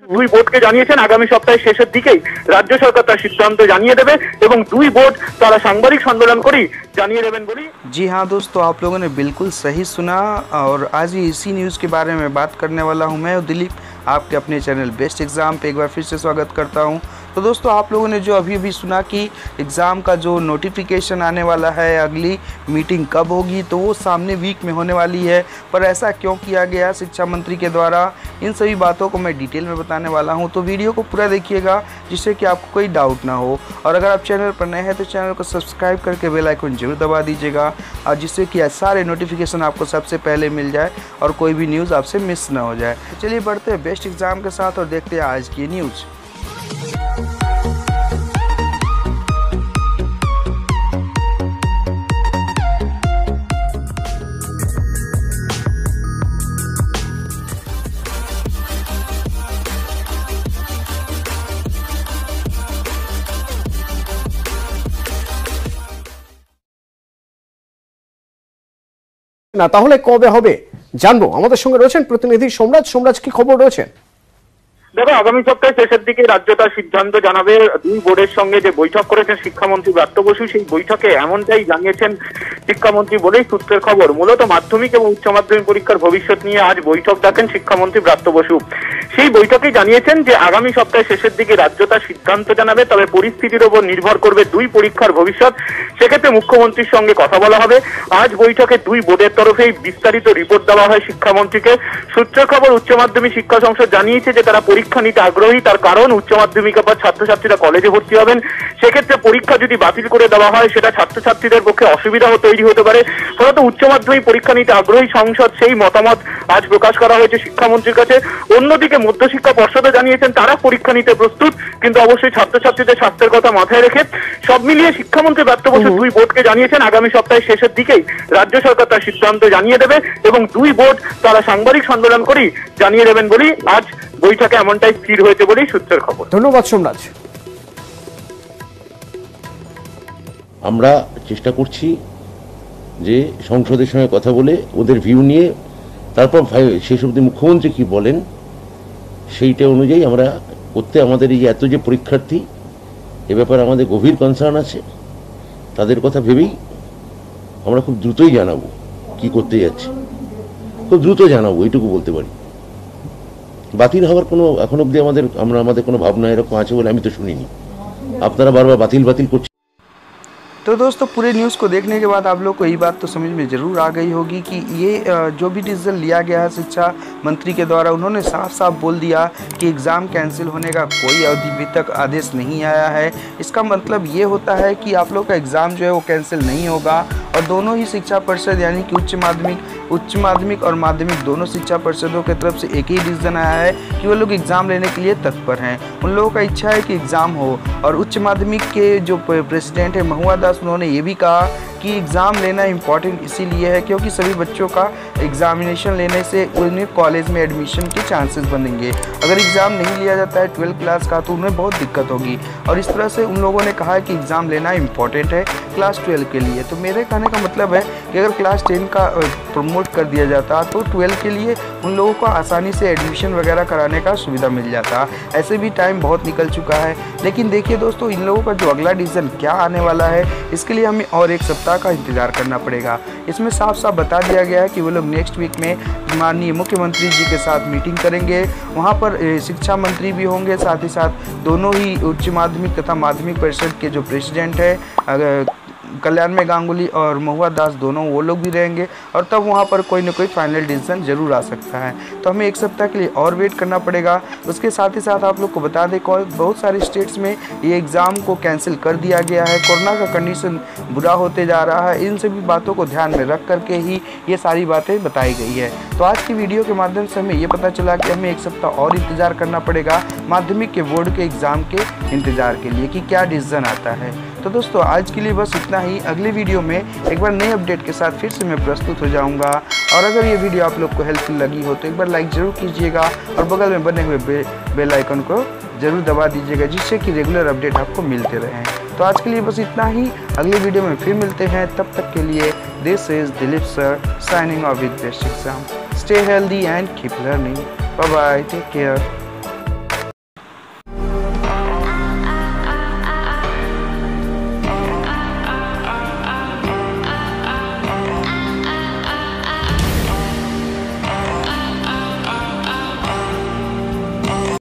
দুই বোর্ডকে জানিয়েছেন আগামী সপ্তাহের শেষের দিকেই রাজ্য সরকার তার সিদ্ধান্ত জানিয়ে দেবে এবং দুই বোর্ড তারা সাংবাদিক সম্মেलन করেই জানিয়ে देवें बोली। जी हाँ दोस्तों, आप लोगों ने बिल्कुल सही सुना और आज ही इसी न्यूज़ के बारे में बात करने वाला हूँ। मैं दिलीप आपके अपने चैनल बेस्ट एग्ज़ाम पे एक बार फिर से स्वागत करता हूँ। तो दोस्तों, आप लोगों ने जो अभी सुना कि एग्ज़ाम का जो नोटिफिकेशन आने वाला है, अगली मीटिंग कब होगी, तो वो सामने वीक में होने वाली है। पर ऐसा क्यों किया गया शिक्षा मंत्री के द्वारा, इन सभी बातों को मैं डिटेल में बताने वाला हूँ। तो वीडियो को पूरा देखिएगा जिससे कि आपको कोई डाउट ना हो। और अगर आप चैनल पर नए हैं तो चैनल को सब्सक्राइब करके बेल आइकन जरूर दबा दीजिएगा, और जिससे कि सारे नोटिफिकेशन आपको सबसे पहले मिल जाए और कोई भी न्यूज़ आपसे मिस ना हो जाए। तो चलिए बढ़ते हैं बेस्ट एग्ज़ाम के साथ और देखते हैं आज की न्यूज़। না তাহলে কবে হবে জানবো। আমাদের সঙ্গে রয়েছেন প্রতিনিধি সোমরাজ। কি খবর রয়েছে? দেখো, আগামী সপ্তাহের শেষের দিকে রাজ্য তার সিদ্ধান্ত জানাবে। দুই বোর্ডের সঙ্গে যে বৈঠক করেছেন শিক্ষামন্ত্রী ব্রাত্য বসু, সেই বৈঠকে এমনটাই জানিয়েছেন শিক্ষামন্ত্রী বলেই সূত্রের খবর। মূলত মাধ্যমিক এবং উচ্চ মাধ্যমিক পরীক্ষার ভবিষ্যৎ নিয়ে আজ বৈঠক ডাকেন শিক্ষামন্ত্রী ব্রাত্য বসু। সেই বৈঠকে জানিয়েছেন যে আগামী সপ্তাহের শেষের দিকে রাজ্য তার সিদ্ধান্ত জানাবে, তবে পরিস্থিতির উপর নির্ভর করবে দুই পরীক্ষার ভবিষ্যৎ। সেক্ষেত্রে মুখ্যমন্ত্রীর সঙ্গে কথা বলা হবে। আজ বৈঠকে দুই বোর্ডের তরফেই বিস্তারিত রিপোর্ট দেওয়া হয় শিক্ষামন্ত্রীকে। সূত্রের খবর, উচ্চ মাধ্যমিক শিক্ষা সংসদ জানিয়েছে যে তারা পরীক্ষা নিতে আগ্রহী। তার কারণ, উচ্চ মাধ্যমিকের পর ছাত্রছাত্রীরা কলেজে ভর্তি হবেন। সেক্ষেত্রে পরীক্ষা যদি বাতিল করে দেওয়া হয় সেটা ছাত্রছাত্রীদের পক্ষে অসুবিধা তৈরি হতে পারে। ফলত উচ্চ মাধ্যমিক পরীক্ষা নিতে আগ্রহী সংসদ সেই মতামত আজ প্রকাশ করা হয়েছে শিক্ষামন্ত্রীর কাছে। অন্যদিকে মধ্যশিক্ষা পর্ষদও জানিয়েছেন তারা পরীক্ষা নিতে প্রস্তুত, কিন্তু অবশ্যই ছাত্রছাত্রীদের স্বাস্থ্যের কথা মাথায় রেখে। সব মিলিয়ে শিক্ষামন্ত্রী ব্রাত্য বসু দুই বোর্ডকে জানিয়েছেন আগামী সপ্তাহের শেষের দিকেই রাজ্য সরকার তার সিদ্ধান্ত জানিয়ে দেবে এবং দুই বোর্ড তারা সাংবাদিক সম্মেलन করেই জানিয়ে দেবেন বলেই আজ বৈঠকে এমনটাই স্থির হয়েছে বলেই সূত্রের খবর। ধন্যবাদ সোমরাজ। আমরা চেষ্টা করছি যে সংসদের সঙ্গে কথা বলে ওদের ভিউ নিয়ে তারপর শেষ অবধি মুখ্যমন্ত্রী কি বলেন সেইটা অনুযায়ী আমরা করতে, আমাদের এই এত যে পরীক্ষার্থী এ ব্যাপারে আমাদের গভীর কনসার্ন আছে। তাদের কথা ভেবেই আমরা খুব দ্রুতই জানাবো কি করতে যাচ্ছি, খুব দ্রুত জানাবো, এইটুকু বলতে পারি। বাতিল হওয়ার কোনো এখন অবধি আমাদের কোনো ভাবনা এরকম আছে বলে আমি তো শুনিনি। আপনারা বারবার বাতিল করছেন। तो दोस्तों, पूरे न्यूज़ को देखने के बाद आप लोग को ये बात तो समझ में ज़रूर आ गई होगी कि ये जो भी डिसीजन लिया गया है शिक्षा मंत्री के द्वारा, उन्होंने साफ साफ बोल दिया कि एग्ज़ाम कैंसिल होने का कोई अभी तक आदेश नहीं आया है। इसका मतलब ये होता है कि आप लोग का एग्ज़ाम जो है वो कैंसिल नहीं होगा। और दोनों ही शिक्षा परिषद यानी कि उच्च माध्यमिक और माध्यमिक दोनों शिक्षा परिषदों की तरफ से एक ही डिसीजन आया है कि वो लोग एग्ज़ाम लेने के लिए तत्पर हैं। उन लोगों का इच्छा है कि एग्ज़ाम हो। और उच्च माध्यमिक के जो प्रेसिडेंट है महुआ दास, उन्होंने ये भी कहा कि एग्ज़ाम लेना इम्पॉर्टेंट इसीलिए है क्योंकि सभी बच्चों का एग्ज़ामिनेशन लेने से उन्हें कॉलेज में एडमिशन के चांसेस बनेंगे। अगर एग्ज़ाम नहीं लिया जाता है 12th क्लास का तो उन्हें बहुत दिक्कत होगी। और इस तरह से उन लोगों ने कहा है कि एग्ज़ाम लेना इम्पॉर्टेंट है क्लास 12 के लिए। तो मेरे कहने का मतलब है कि अगर क्लास 10 का प्रमोट कर दिया जाता तो 12 के लिए उन लोगों को आसानी से एडमिशन वगैरह कराने का सुविधा मिल जाता। ऐसे भी टाइम बहुत निकल चुका है। लेकिन देखिए दोस्तों, इन लोगों का जो अगला डिसीजन क्या आने वाला है इसके लिए हमें और एक सप्ताह का इंतज़ार करना पड़ेगा। इसमें साफ साफ बता दिया गया है कि वो लोग नेक्स्ट वीक में माननीय मुख्यमंत्री जी के साथ मीटिंग करेंगे। वहाँ पर शिक्षा मंत्री भी होंगे, साथ ही साथ दोनों ही उच्च माध्यमिक तथा माध्यमिक परिषद के जो प्रेसिडेंट है कल्याणमय गांगुली और महुआ दास, दोनों वो लोग भी रहेंगे। और तब वहाँ पर कोई ना कोई फाइनल डिसीजन जरूर आ सकता है। तो हमें एक सप्ताह के लिए और वेट करना पड़ेगा। उसके साथ ही साथ आप लोग को बता दें बहुत सारे स्टेट्स में ये एग्ज़ाम को कैंसिल कर दिया गया है। कोरोना का कंडीशन बुरा होते जा रहा है। इन सभी बातों को ध्यान में रख करके ही ये सारी बातें बताई गई है। तो आज की वीडियो के माध्यम से हमें ये पता चला कि हमें एक सप्ताह और इंतज़ार करना पड़ेगा माध्यमिक के बोर्ड के एग्ज़ाम के इंतज़ार के लिए कि क्या डिसीजन आता है। तो दोस्तों आज के लिए बस इतना ही। अगली वीडियो में एक बार नए अपडेट के साथ फिर से मैं प्रस्तुत हो जाऊंगा। और अगर ये वीडियो आप लोग को हेल्पफुल लगी हो तो एक बार लाइक ज़रूर कीजिएगा और बगल में बने हुए बेल आइकन को ज़रूर दबा दीजिएगा, जिससे कि रेगुलर अपडेट आपको मिलते रहें। तो आज के लिए बस इतना ही। अगली वीडियो में फिर मिलते हैं। तब तक के लिए this is Dilip sir signing off with best exam. Stay healthy and keep learning. Bye bye, take care.